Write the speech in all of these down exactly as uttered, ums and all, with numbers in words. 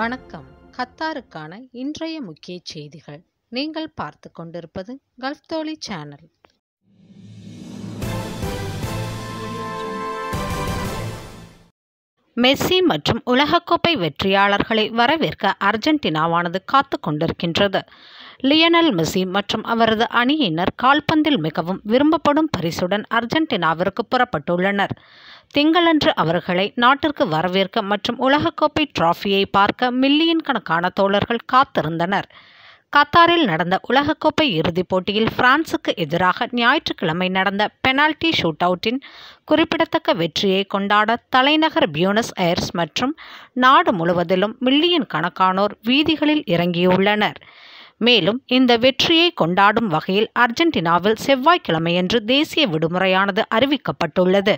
வணக்கம். கத்தாருக்கான இன்றைய முக்கிய செய்திகள். நீங்கள் பார்த்து கொண்டிருப்பது கல்ஃப்தோழி சேனல். மெஸ்ஸி மற்றும் உலகக்கோப்பை வெற்றியாளர்களை வரவேற்க அர்ஜென்டினாவானது காத்து கொண்டிருக்கின்றது. லியனல் மெஸ்ஸி மற்றும் அவரது அணியினர் கால்பந்தில் மிகவும் விரும்பப்படும் பரிசுடன் அர்ஜென்டினாவிற்கு புறப்பட்டுள்ளனர். திங்களன்று அவர்களை நாட்டிற்கு வரவேற்க மற்றும் உலகக்கோப்பை டிராஃபியை பார்க்க மில்லியன் கணக்கான தோழர்கள் காத்திருந்தனர். கத்தாரில் நடந்த உலகக்கோப்பை இறுதிப் போட்டியில் பிரான்சுக்கு எதிராக ஞாயிற்றுக்கிழமை நடந்த பெனால்டி ஷூட் அவுட்டின் குறிப்பிடத்தக்க வெற்றியை கொண்டாட தலைநகர் பியூனஸ் அயர்ஸ் மற்றும் நாடு முழுவதிலும் மில்லியன் கணக்கானோர் வீதிகளில் இறங்கியுள்ளனர். மேலும் இந்த வெற்றியை கொண்டாடும் வகையில் அர்ஜென்டினாவில் செவ்வாய்க்கிழமையன்று தேசிய விடுமுறையானது அறிவிக்கப்பட்டுள்ளது.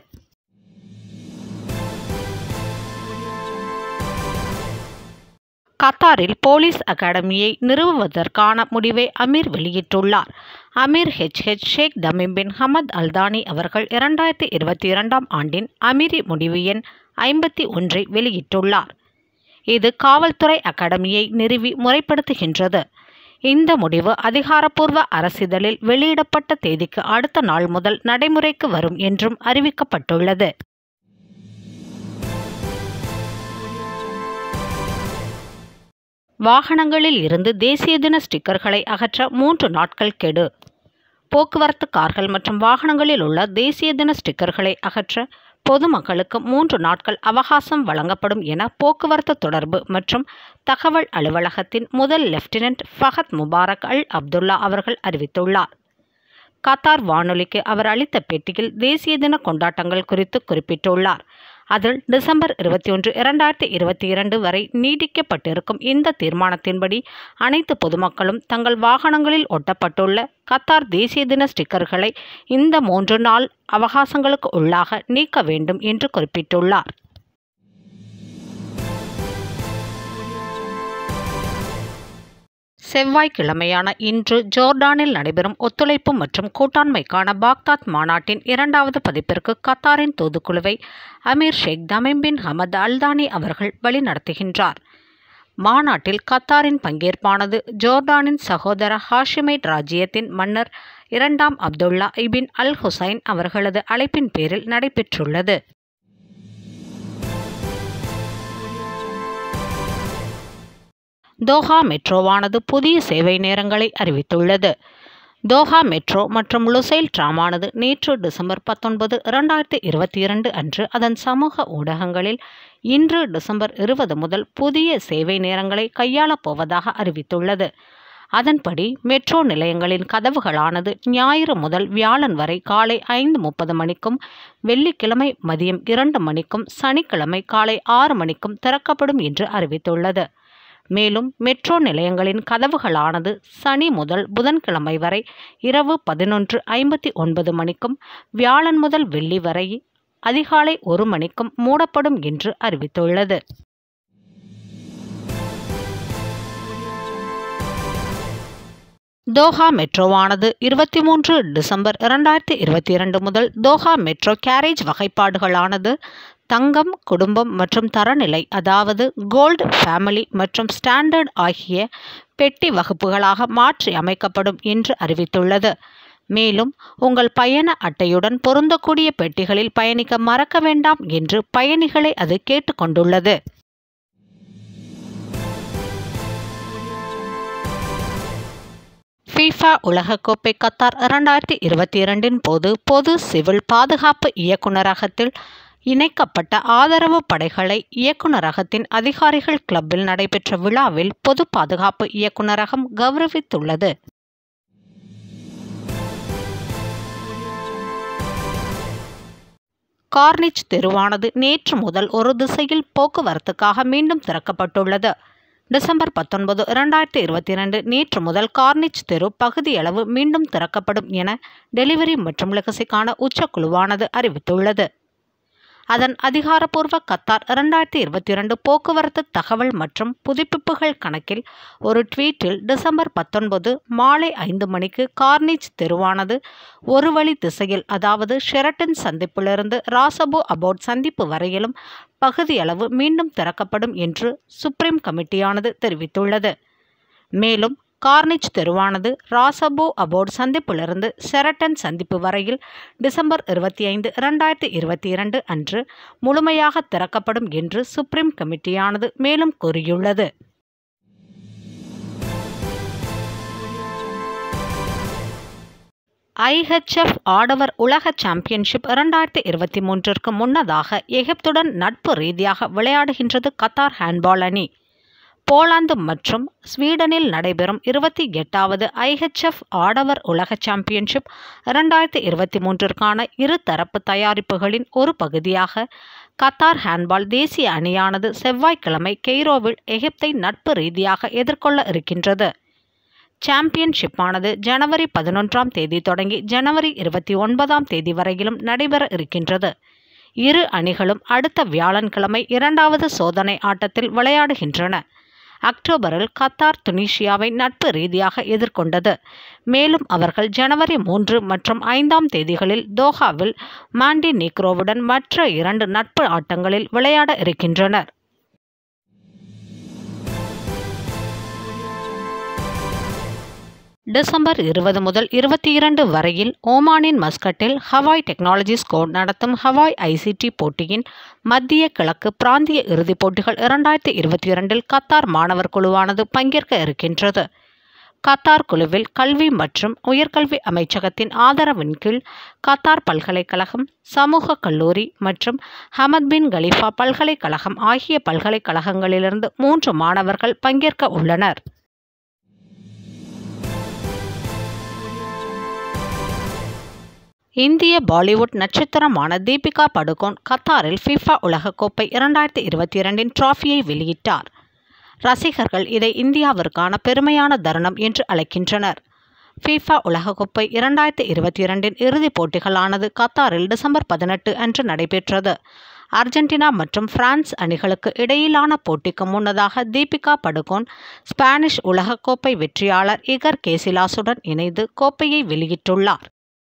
கத்தாரில் போலீஸ் அகாடமியை நிறுவுவதற்கான முடிவை அமீர் வெளியிட்டுள்ளார். Amir H H Sheikh Tamim bin Hamad Al Thani அவர்கள் இரண்டாயிரத்தி இருபத்தி இரண்டாம் ஆண்டின் அமீரி முடிவு எண் ஐம்பத்தி ஒன்றை வெளியிட்டுள்ளார். இது காவல்துறை அகாடமியை நிறுவி முறைப்படுத்துகின்றது. இந்த முடிவு அதிகாரப்பூர்வ அரசிதழில் வெளியிடப்பட்ட தேதிக்கு அடுத்த நாள் முதல் நடைமுறைக்கு வரும் என்றும் அறிவிக்கப்பட்டுள்ளது. வாகனங்களில் இருந்து தேசிய தின ஸ்டிக்கர்களை அகற்ற மூன்று நாட்கள் கெடு. போக்குவரத்து கார்கள் மற்றும் வாகனங்களில் உள்ள தேசிய தின ஸ்டிக்கர்களை அகற்ற பொதுமக்களுக்கு மூன்று நாட்கள் அவகாசம் வழங்கப்படும் என போக்குவரத்து தொடர்பு மற்றும் தகவல் அலுவலகத்தின் முதல் lieutenant Fahad Mubarak Al Abdullah அவர்கள் அறிவித்துள்ளார். கத்தார் வானொலிக்கு அவர் அளித்த பேட்டியில் தேசிய தின கொண்டாட்டங்கள் குறித்து குறிப்பிட்டுள்ளார். அதில் டிசம்பர் இருபத்தி ஒன்று இரண்டாயிரத்தி இருபத்தி இரண்டு வரை நீடிக்கப்பட்டிருக்கும் இந்த தீர்மானத்தின்படி அனைத்து பொதுமக்களும் தங்கள் வாகனங்களில் ஒட்டப்பட்டுள்ள கத்தார் தேசிய தின ஸ்டிக்கர்களை இந்த மூன்று நாள் அவகாசங்களுக்கு உள்ளாக நீக்க வேண்டும் என்று குறிப்பிட்டுள்ளார். செவ்வாய்க்கிழமையான இன்று ஜோர்டானில் நடைபெறும் ஒத்துழைப்பு மற்றும் கூட்டாண்மைக்கான பாக்தாத் மாநாட்டின் இரண்டாவது பதிப்பிற்கு கத்தாரின் தூதுக்குழுவை Amir Sheikh Tamim bin Hamad Al Thani அவர்கள் வழிநடத்துகின்றார். மாநாட்டில் கத்தாரின் பங்கேற்பானது ஜோர்டானின் சகோதர ஹாஷிமைட் ராஜ்யத்தின் மன்னர் இரண்டாம் அப்துல்லா இபின் அல் ஹுசைன் அவர்களது அழைப்பின் பேரில் நடைபெற்றுள்ளது. தோஹா மெட்ரோவானது புதிய சேவை நேரங்களை அறிவித்துள்ளது. தோஹா மெட்ரோ மற்றும் லுசைல் டிராமானது நேற்று டிசம்பர் பத்தொன்பது இரண்டாயிரத்தி இருபத்தி இரண்டு அன்று அதன் சமூக ஊடகங்களில் இன்று டிசம்பர் இருபது முதல் புதிய சேவை நேரங்களை கையாளப் போவதாக அறிவித்துள்ளது. அதன்படி மெட்ரோ நிலையங்களின் கதவுகளானது ஞாயிறு முதல் வியாழன் வரை காலை ஐந்து முப்பது மணிக்கும் வெள்ளிக்கிழமை மதியம் இரண்டு மணிக்கும் சனிக்கிழமை காலை ஆறு மணிக்கும் திறக்கப்படும் என்று அறிவித்துள்ளது. மேலும் மெட்ரோ நிலையங்களின் கதவுகளானது சனி முதல் புதன்கிழமை வரை இரவு பதினொன்று ஐம்பத்தி ஒன்பது மணிக்கும் வியாழன் முதல் வெள்ளி வரை அதிகாலை ஒரு மணிக்கும் மூடப்படும் என்று அறிவித்துள்ளது. தோஹா மெட்ரோவானது இருபத்தி மூன்று டிசம்பர் இரண்டாயிரத்தி இருபத்தி இரண்டு முதல் தோஹா மெட்ரோ கேரேஜ் வகைப்பாடுகளானது தங்கம், குடும்பம் மற்றும் தரநிலை, அதாவது கோல்டு, ஃபேமிலி மற்றும் ஸ்டாண்டர்ட் ஆகிய பெட்டி வகுப்புகளாக மாற்றி அமைக்கப்படும் என்று அறிவித்துள்ளது. மேலும் உங்கள் பயண அட்டையுடன் பொருந்தக்கூடிய பெட்டிகளில் பயணிக்க மறக்க வேண்டாம் என்று பயணிகளை அது கேட்டுக்கொண்டுள்ளது. ஃபீஃபா உலகக்கோப்பை கத்தார் இரண்டாயிரத்தி இருபத்தி இரண்டின் போது பொது சிவில் பாதுகாப்பு இயக்குநரகத்தில் இணைக்கப்பட்ட ஆதரவு படைகளை இயக்குநரகத்தின் அதிகாரிகள் கிளப்பில் நடைபெற்ற விழாவில் பொது பாதுகாப்பு இயக்குநரகம் கௌரவித்துள்ளது. கார்னிச் தெருவானது நேற்று முதல் ஒரு திசையில் போக்குவரத்துக்காக மீண்டும் திறக்கப்பட்டுள்ளது. டிசம்பர் பத்தொன்பது இரண்டாயிரத்தி இருபத்தி இரண்டு நேற்று முதல் கார்னிச் தெரு பகுதியளவு மீண்டும் திறக்கப்படும் என டெலிவரி மற்றும் லெகசிக்கான உச்சக்குழுவானது அறிவித்துள்ளது. அதன் அதிகாரப்பூர்வ கத்தார் இரண்டாயிரத்தி இருபத்தி இரண்டு போக்குவரத்து தகவல் மற்றும் புதுப்பிப்புகள் கணக்கில் ஒரு ட்வீட்டில் டிசம்பர் பத்தொன்பது மாலை ஐந்து மணிக்கு கார்னிச் தெருவானது ஒரு வழி திசையில், அதாவது ஷெரட்டன் சந்திப்பிலிருந்து ராசபோ அபோட் சந்திப்பு வரையிலும் பகுதியளவு மீண்டும் திறக்கப்படும் என்று சுப்ரீம் கமிட்டியானது தெரிவித்துள்ளது. மேலும் கார்னிச் தெருவானது ராசபோ அபோட் சந்திப்பிலிருந்து ஷெரட்டன் சந்திப்பு வரையில் டிசம்பர் இருபத்தி ஐந்து இரண்டாயிரத்தி இருபத்தி இரண்டு அன்று முழுமையாக திறக்கப்படும் என்று சுப்ரீம் கமிட்டியானது மேலும் கூறியுள்ளது. ஐ ஹெச் எஃப் ஆடவர் உலக சாம்பியன்ஷிப் இரண்டாயிரத்தி இருபத்தி மூன்றிற்கு முன்னதாக எகிப்துடன் நட்பு ரீதியாக விளையாடுகின்றது கத்தார் ஹேண்ட்பால் அணி. போலாந்து மற்றும் ஸ்வீடனில் நடைபெறும் இருபத்தி எட்டாவது ஐ ஹெச் எஃப் ஆடவர் உலக சாம்பியன்ஷிப் இரண்டாயிரத்தி இருபத்தி மூன்றிற்கான இரு தரப்பு தயாரிப்புகளின் ஒரு பகுதியாக கத்தார் ஹேண்ட்பால் தேசிய அணியானது செவ்வாய்க்கிழமை கெய்ரோவில் எகிப்தை நட்பு ரீதியாக எதிர்கொள்ள இருக்கின்றது. சாம்பியன்ஷிப்பானது ஜனவரி பதினொன்றாம் தேதி தொடங்கி ஜனவரி இருபத்தி ஒன்பதாம் தேதி வரையிலும் நடைபெற இருக்கின்றது. இரு அணிகளும் அடுத்த வியாழன்கிழமை இரண்டாவது சோதனை ஆட்டத்தில் விளையாடுகின்றன. அக்டோபரில் கத்தார் துனிசியாவை நட்பு ரீதியாக எதிர்கொண்டது. மேலும் அவர்கள் ஜனவரி மூன்று மற்றும் ஐந்தாம் தேதிகளில் தோஹாவில் மாண்டி நீக்ரோவுடன் மற்ற இரண்டு நட்பு ஆட்டங்களில் விளையாட இருக்கின்றனர். டிசம்பர் இருபது முதல் இருபத்தி இரண்டு வரையில் ஓமானின் மஸ்கட்டில் ஹவாய் டெக்னாலஜிஸ் கோட் நடத்தும் ஹவாய் ஐ சி டி போட்டியின் மத்திய கிழக்கு பிராந்திய இறுதிப் போட்டிகள் இரண்டாயிரத்தி இருபத்தி இரண்டில் கத்தார் மாணவர் குழுவானது பங்கேற்க இருக்கின்றது. கத்தார் குழுவில் கல்வி மற்றும் உயர்கல்வி அமைச்சகத்தின் ஆதரவின் கீழ் கத்தார் பல்கலைக்கழகம், சமூக கல்லூரி மற்றும் ஹமத் பின் கலீஃபா பல்கலைக்கழகம் ஆகிய பல்கலைக்கழகங்களிலிருந்து மூன்று மாணவர்கள் பங்கேற்க உள்ளனர். இந்திய பாலிவுட் நட்சத்திரமான தீபிகா படுகோன் கத்தாரில் ஃபிஃபா உலகக்கோப்பை இரண்டாயிரத்தி இருபத்தி இரண்டின் டிராஃபியை வெளியிட்டார். ரசிகர்கள் இதை இந்தியாவிற்கான பெருமையான தருணம் என்று அழைக்கின்றனர். ஃபிஃபா உலகக்கோப்பை இரண்டாயிரத்தி இருபத்தி இரண்டின் இறுதிப் போட்டிகளானது கத்தாரில் டிசம்பர் பதினெட்டு அன்று நடைபெற்றது. அர்ஜென்டினா மற்றும் பிரான்ஸ் அணிகளுக்கு இடையிலான போட்டிக்கு முன்னதாக தீபிகா படுகோன் ஸ்பானிஷ் உலகக்கோப்பை வெற்றியாளர் இகர் கேசிலாசுடன் இணைந்து கோப்பையை வெளியிட்டுள்ளார்.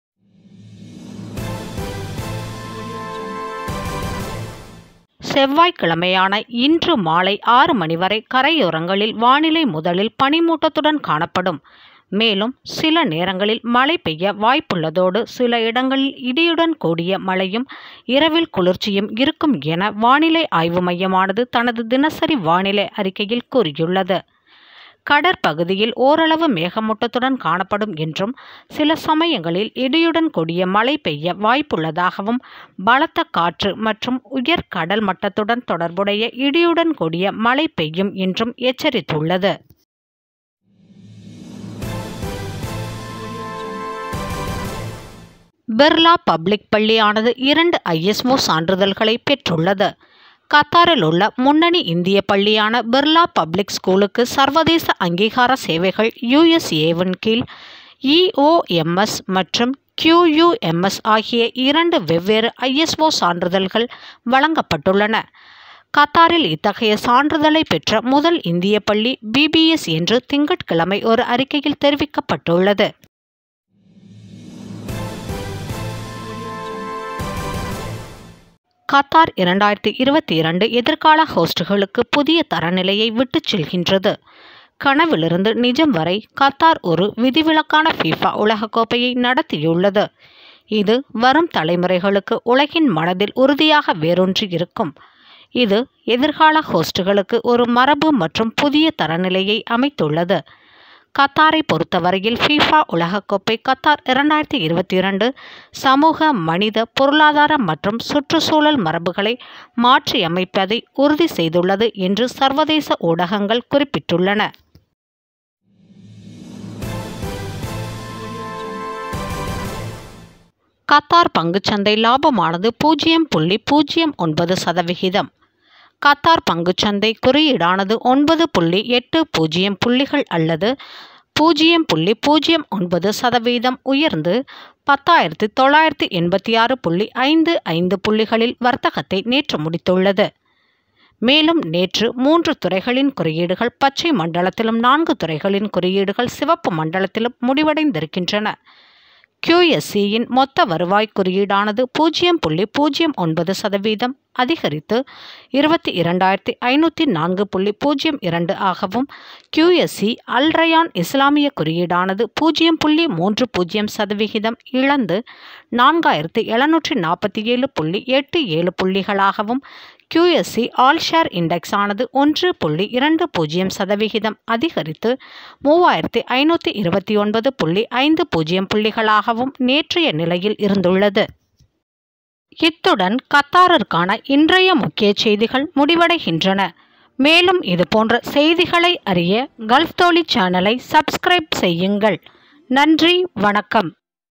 செவ்வாய்க்கிழமையான இன்று மாலை ஆறு மணி வரை கரையோரங்களில் வானிலை முதலில் பனிமூட்டத்துடன் காணப்படும். மேலும் சில நேரங்களில் மழை பெய்ய வாய்ப்புள்ளதோடு சில இடங்களில் இடியுடன் கூடிய மழையும் இரவில் குளிர்ச்சியும் இருக்கும் என வானிலை ஆய்வு மையமானது தனது தினசரி வானிலை அறிக்கையில் கூறியுள்ளது. கடற்பகுதியில் ஓரளவு மேகமூட்டத்துடன் காணப்படும் என்றும் சில சமயங்களில் இடியுடன் கூடிய மழை பெய்ய வாய்ப்புள்ளதாகவும் பலத்த காற்று மற்றும் உயர் கடல் மட்டத்துடன் தொடர்புடைய இடியுடன் கூடிய மழை பெய்யும் என்றும் எச்சரித்துள்ளது. பிர்லா பப்ளிக் பள்ளியானது இரண்டு ஐ எஸ் ஓ சான்றிதழ்களை பெற்றுள்ளது. கத்தாரில் உள்ள முன்னணி இந்திய பள்ளியான பிர்லா பப்ளிக் ஸ்கூலுக்கு சர்வதேச அங்கீகார சேவைகள் யூ எஸ் ஏவின் கீழ் இ ஓ எம் எஸ் மற்றும் கியூ யூ எம் எஸ் ஆகிய இரண்டு வெவ்வேறு ஐ எஸ் ஓ சான்றிதழ்கள் வழங்கப்பட்டுள்ளன. கத்தாரில் இத்தகைய சான்றிதழை பெற்ற முதல் இந்திய பள்ளி பி பி எஸ் என்று திங்கட்கிழமை ஒரு அறிக்கையில் தெரிவிக்கப்பட்டுள்ளது. கத்தார் இரண்டாயிரத்தி இருபத்தி இரண்டு எதிர்கால ஹோஸ்டுகளுக்கு புதிய தரநிலையை விட்டுச் செல்கின்றது. கனவிலிருந்து நிஜம் வரை கத்தார் ஒரு விதிவிலக்கான ஃபிஃபா உலகக்கோப்பையை நடத்தியுள்ளது. இது வரும் தலைமுறைகளுக்கு உலகின் மனதில் உறுதியாக வேரூன்றி இருக்கும். இது எதிர்கால ஹோஸ்டுகளுக்கு ஒரு மரபு மற்றும் புதிய தரநிலையை அமைத்துள்ளது. கத்தாரை பொறுத்தவரையில் ஃபிஃபா உலகக்கோப்பை கத்தார் இரண்டாயிரத்தி இருபத்தி இரண்டு சமூக, மனித, பொருளாதார மற்றும் சுற்றுச்சூழல் மரபுகளை மாற்றியமைப்பதை உறுதி செய்துள்ளது என்று சர்வதேச ஊடகங்கள் குறிப்பிட்டுள்ளன. கத்தார் பங்குச்சந்தை லாபமானது பூஜ்ஜியம் புள்ளி பூஜ்ஜியம் ஒன்பது சதவிகிதம். கத்தார் பங்குச்சந்தை குறியீடானது ஒன்பது புள்ளி எட்டு பூஜ்ஜியம் புள்ளிகள் அல்லது பூஜ்ஜியம் புள்ளி பூஜ்ஜியம் ஒன்பது சதவீதம் உயர்ந்து பத்தாயிரத்தி தொள்ளாயிரத்தி எண்பத்தி ஆறு புள்ளி ஐந்து ஐந்து புள்ளிகளில் வர்த்தகத்தை நேற்று முடித்துள்ளது. மேலும் நேற்று மூன்று துறைகளின் குறியீடுகள் பச்சை மண்டலத்திலும் நான்கு துறைகளின் குறியீடுகள் சிவப்பு மண்டலத்திலும் முடிவடைந்திருக்கின்றன. கியூஎஸ்சியின் மொத்த வருவாய் குறியீடானது பூஜ்ஜியம் புள்ளி பூஜ்ஜியம் ஒன்பது சதவீதம் அதிகரித்து இருபத்தி இரண்டாயிரத்தி ஐநூற்றி நான்கு புள்ளி பூஜ்ஜியம் இரண்டு ஆகவும், கியூஎஸ்சி அல்ரயான் இஸ்லாமிய குறியீடானது பூஜ்ஜியம் புள்ளி மூன்று பூஜ்ஜியம் சதவிகிதம் இழந்து நான்காயிரத்தி எழுநூற்றி நாற்பத்தி ஏழு புள்ளி எட்டு ஏழு புள்ளிகளாகவும், கியூஎஸ்சி ஆல் ஷேர் இண்டெக்ஸ் ஆனது ஒன்று புள்ளி இரண்டு பூஜ்ஜியம் சதவிகிதம் அதிகரித்து மூவாயிரத்தி ஐநூற்றி இருபத்தி ஒன்பது புள்ளி ஐந்து பூஜ்ஜியம் புள்ளிகளாகவும் நேற்றைய நிலையில் இருந்துள்ளது. இத்துடன் கத்தாரிற்கான இன்றைய முக்கிய செய்திகள் முடிவடைகின்றன. மேலும் இதுபோன்ற செய்திகளை அறிய கல்ஃப் தோழி சேனலை சப்ஸ்கிரைப் செய்யுங்கள். நன்றி, வணக்கம்.